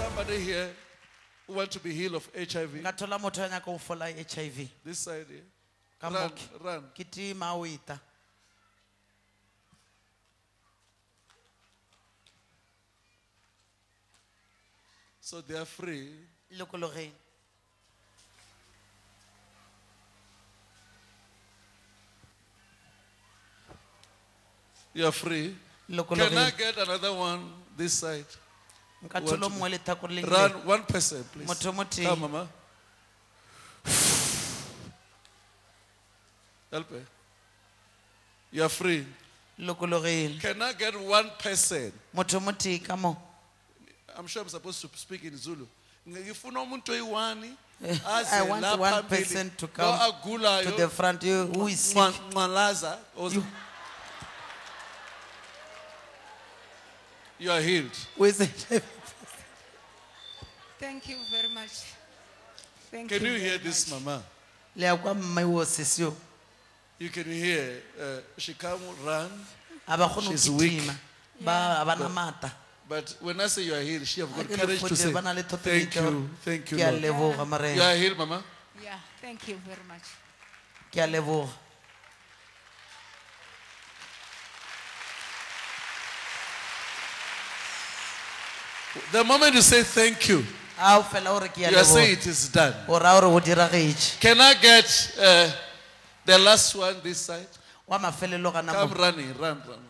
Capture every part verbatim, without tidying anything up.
somebody here who want to be healed of H I V? H I V. This side here. Run, run. Kitima wita. So they are free. Lokolore. You are free. Can I get another one this side? Run one person, please. Come, Mama. Help me. You are free. Can I get one person? I'm sure I'm supposed to speak in Zulu. I want one person to come to the front. You, who is sick? You. You are healed. Thank you very much. Thank can you you hear much. this, Mama? You can hear uh, she come run. She's weak. But, but when I say you are healed, she have got courage to say, thank you, thank you, Lord. Yeah. You are healed, Mama? Yeah, thank you very much. The moment you say thank you, you are saying it is done. Can I get uh, the last one this side? Come running, run, run.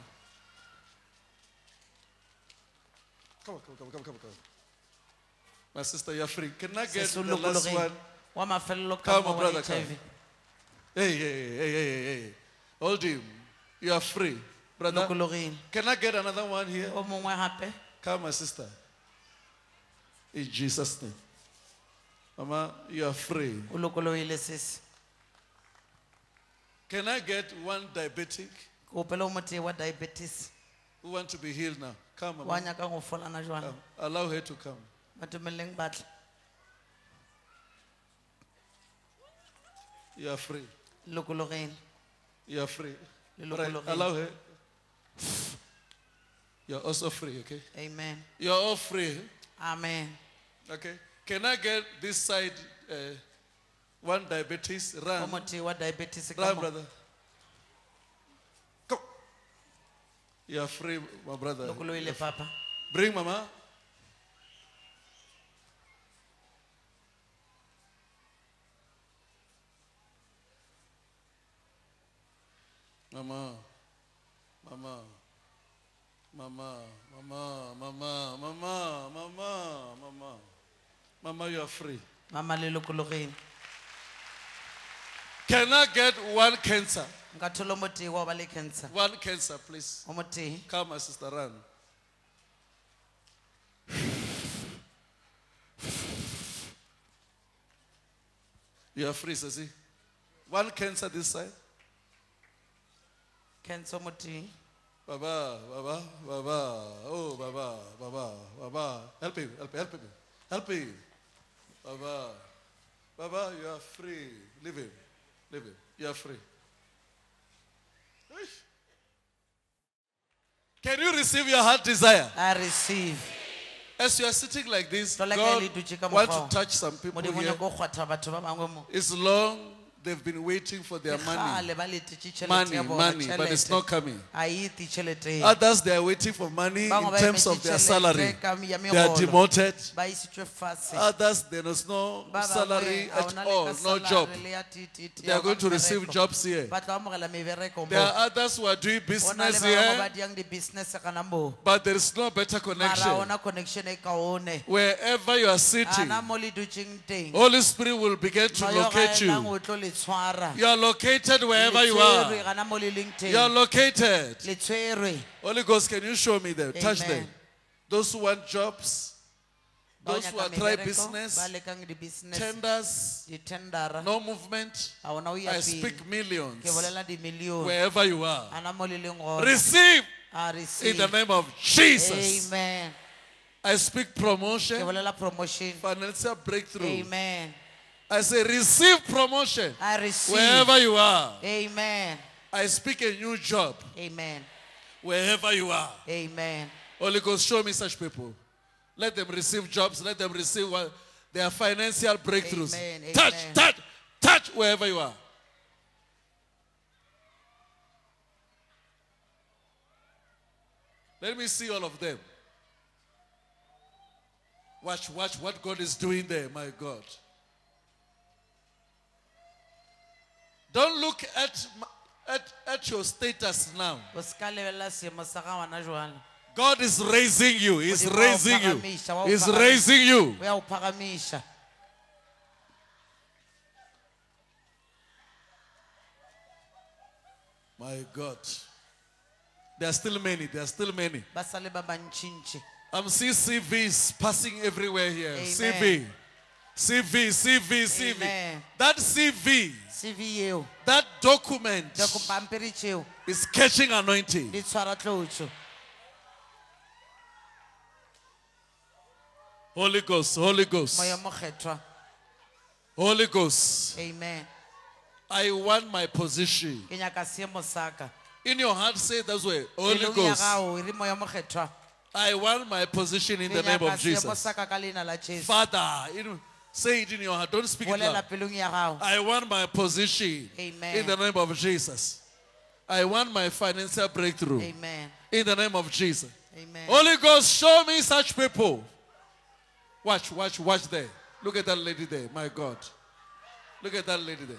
Come on, come on, come on, come on, come on. My sister, you are free. Can I get the last one? Come on, brother, come. Hey, hey, hey, hey, hey, hey. Hold him. You are free. Brother, can I get another one here? Come, my sister. In Jesus' name. Mama, you are free. Can I get one diabetic? Who want to be healed now? Come, Mama. Come. Allow her to come. You are free. You are free. Right. Allow her. You are also free, okay? Amen. You are all free. Amen. Okay. Can I get this side uh, one diabetes? Run. Run, brother. Come. You are free, my brother. Papa. Bring Mama. Mama. Mama. Mama, Mama, Mama, Mama, Mama, Mama. Mama, you are free. Mama, can I get one cancer? Cancer. One cancer, please. Come, my sister, run. You are free, Sasi. One cancer this side. Cancer, Moti. Baba, Baba, Baba, oh, Baba, Baba, Baba. Help him, help him, help him. Help him. Baba, Baba, you are free. Leave him, leave him. You are free. Can you receive your heart desire? I receive. As you are sitting like this, God wants to touch some people here. It's long. They've been waiting for their money. Money, money, but it's not coming. Others, they are waiting for money in terms of their salary. They are demoted. Others, there is no salary at all, no job. They are going to receive jobs here. There are others who are doing business here, but there is no better connection. Wherever you are sitting, Holy Spirit will begin to locate you. You are located wherever you are. You are located. Holy Ghost, can you show me them? Touch them. Those who want jobs, those who are trying business, tenders, no movement. I speak millions. Wherever you are. Receive in the name of Jesus. Amen. I speak promotion, financial breakthrough. Amen. I say receive promotion. I receive. Wherever you are. Amen. I speak a new job. Amen. Wherever you are. Amen. Holy Ghost, show me such people. Let them receive jobs. Let them receive what, their financial breakthroughs. Amen. Touch, Amen. touch, touch wherever you are. Let me see all of them. Watch, watch what God is doing there, my God. Don't look at, at, at your status now. God is raising you. He's raising you. He's raising you. My God. There are still many. There are still many. I'm seeing C Vs passing everywhere here. Amen. C V. C V, C V, C V. Amen. That C V, C V, that document is catching anointing. Holy Ghost, Holy Ghost. Holy Ghost. Amen. I want my position. In your heart, say that way. Holy Ghost. I want my position in the name of Jesus. Father, you know, say it in your heart. Don't speak it loud. I want my position. Amen. In the name of Jesus. I want my financial breakthrough. Amen. In the name of Jesus. Amen. Holy Ghost, show me such people. Watch, watch, watch there. Look at that lady there. My God. Look at that lady there.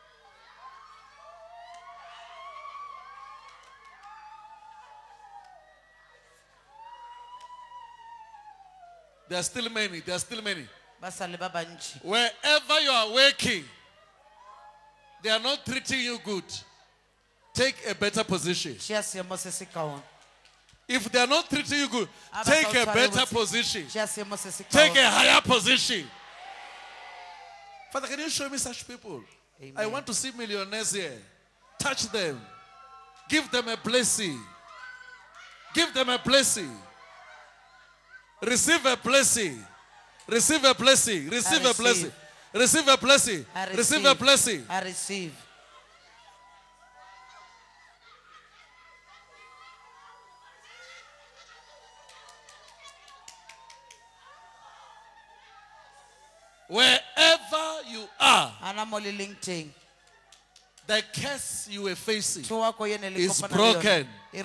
There are still many. There are still many. Wherever you are working, they are not treating you good. Take a better position. If they are not treating you good, take a better position. Take a higher position. Father, can you show me such people? Amen. I want to see millionaires here. Touch them. Give them a blessing. Give them a blessing. Receive a blessing. Receive a blessing. Receive a blessing. Receive a blessing. Receive a blessing. I receive. Wherever you are, the curse you were facing is broken.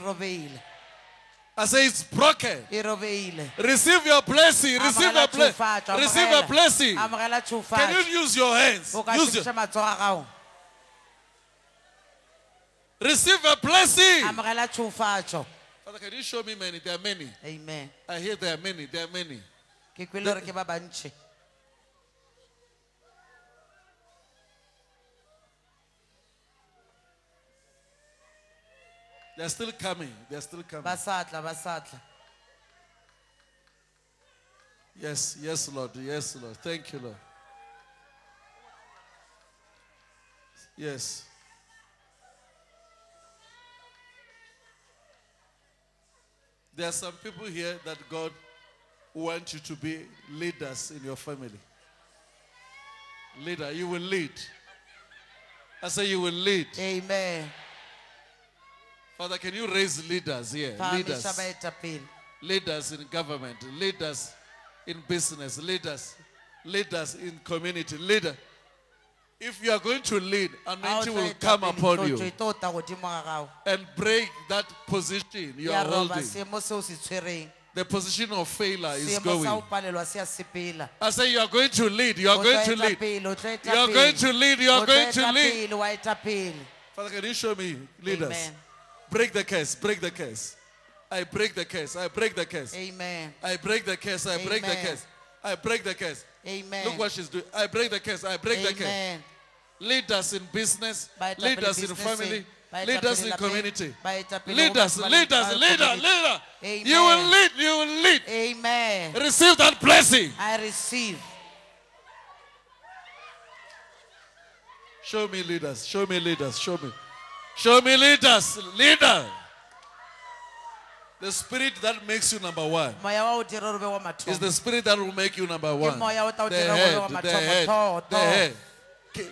I say it's broken. Receive your blessing. Receive a blessing. Receive a blessing. Can you use your hands? Use your... Receive a blessing. Father, can you show me many? There are many. Amen. I hear there are many. There are many. The... They're still coming. They're still coming. Basatla, basatla. Yes, yes, Lord. Yes, Lord. Thank you, Lord. Yes. There are some people here that God wants you to be leaders in your family. Leader, you will lead. I say you will lead. Amen. Father, can you raise leaders here? Leaders. Leaders in government. Leaders in business. Leaders. Leaders in community. Leader. If you are going to lead, anointing will come upon you and break that position you are holding. The position of failure is going. I say you are going to lead. You are going to lead. You are going to lead. You are going to lead. Father, can you show me leaders? Amen. Break the curse, break the curse. I break the curse, I break the curse. Amen. I break the curse, I break the curse. I break the curse. Amen. Look what she's doing. I break the curse, I break the curse. Leaders in business, leaders in family, leaders in community. Leaders, leaders, leader, leader. You will lead, you will lead. Amen. Receive that blessing. I receive. Show me leaders, show me leaders, show me. Show me leaders, leader. The spirit that makes you number one is the spirit that will make you number one. The head, the head, the head. Okay.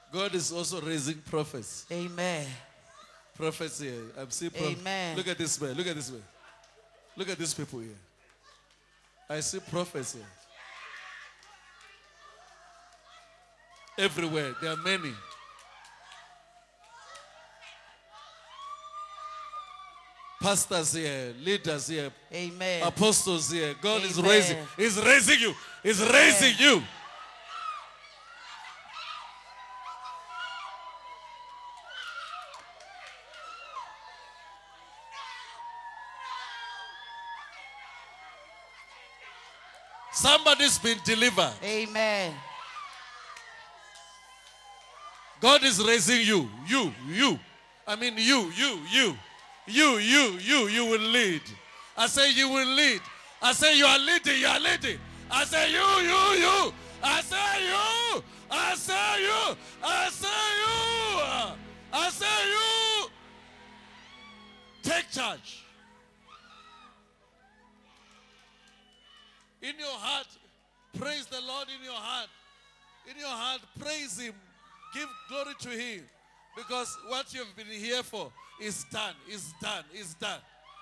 God is also raising prophets. Amen. Prophets here. I'm seeing prophets. Amen. Look at this way. Look at this way. Look at these people here. I see prophets here. Everywhere. There are many. Pastors here, leaders here, amen. Apostles here. God Amen. is raising. He's raising you. He's amen. Raising you. Somebody's been delivered. Amen. God is raising you. You, you. I mean you, you, you. You, you, you, you will lead. I say you will lead. I say you are leading, you are leading. I say you, you, you. I say you. I say you. I say you. I say you. Take charge. In your heart, praise the Lord in your heart. In your heart, praise Him. Give glory to Him. Because what you've been here for is done, is done, is done.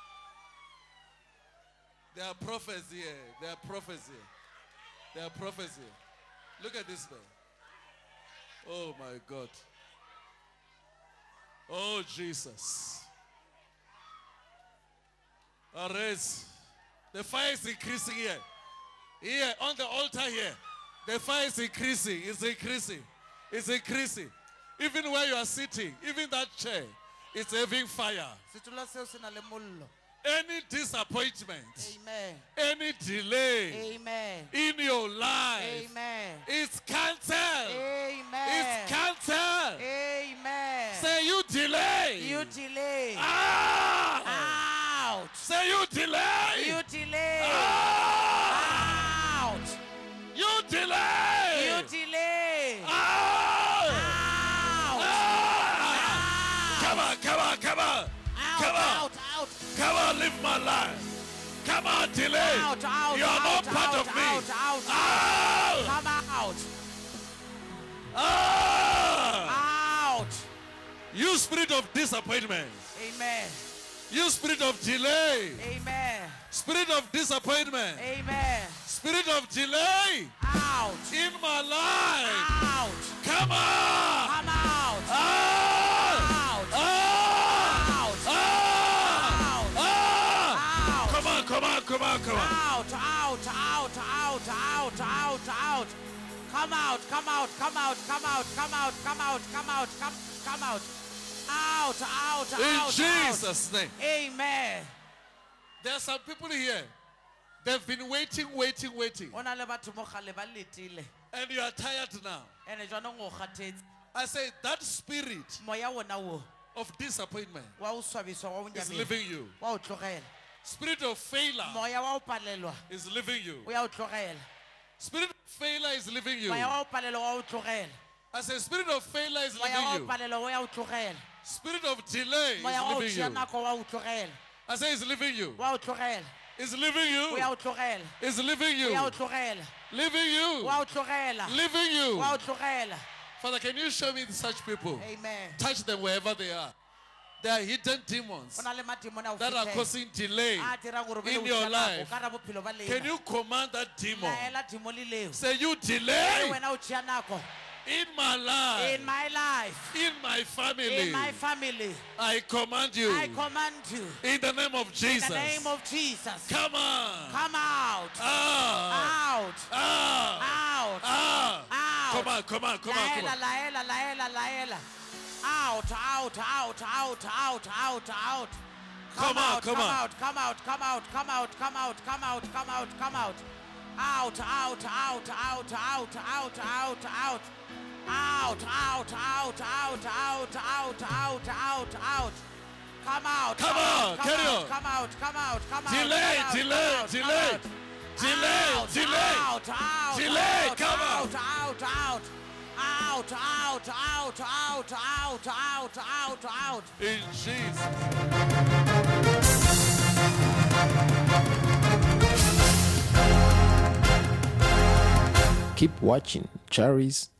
There are prophets here. There are prophets here. There are prophets here. Look at this man. Oh my God. Oh Jesus. Arrest. The fire is increasing here. Here, on the altar here. The fire is increasing. It's increasing. It's increasing. Even where you are sitting, even that chair, it's having fire. Any disappointment, amen. Any delay, amen. In your life, amen. It's cancelled. Amen. It's cancelled. Amen. Say you delay. You delay. Ah. Out. Say you delay. You delay. Ah. Out. You delay. You delay. Ah. Come on, come on, come on. Out, come on. Out, out. Come on, live my life. Come on, delay. Out, out, you are out, not part out, of me. Out, out, out. Come out. Ah. Out. You spirit of disappointment. Amen. You spirit of delay. Amen. Spirit of disappointment. Amen. Spirit of delay. Out. In my life. Out. Come on. Come out. Out. Come on, come on, come on. Out, out, out, out, out, out, out. Come out, come out, come out, come out, come out, come out, come out, come, come out. Out, out, out. In Jesus' name. Amen. There are some people here. They've been waiting, waiting, waiting. And you are tired now. I say that spirit of disappointment is leaving you. Spirit of failure is leaving you. Spirit of failure is leaving you. I say spirit of failure is leaving you. Spirit of delay is leaving you. I say it's leaving you. It's leaving you. It's leaving you. Leaving you. Leaving you. Father, can you show me such people? Amen. Touch them wherever they are. There are hidden demons that are causing delay in your life. Can you command that demon? Say, you delay in my life. In my life. In my family. In my family. I command you. I command you. In the name of Jesus. In the name of Jesus. Come on. Come out. Out. Out. Out. Out. Out. Out. Come on, come on, come on, come on. Laela, laela, laela. Out, out, out, out, out, out, out. Come out, come out, come out, come out, come out, come out, come out, come out, come out. Out, out, out, out, out, out, out, out. Out, out, out, out, out, out, out, out, out. Come out. Come on, carry on. Come out, come out, come out. Delay, delay, delay. Delay, delay. Out, out, delay, come out. Out, out, out, out, out, out, out, out, out, out. In Jesus. Keep watching Charis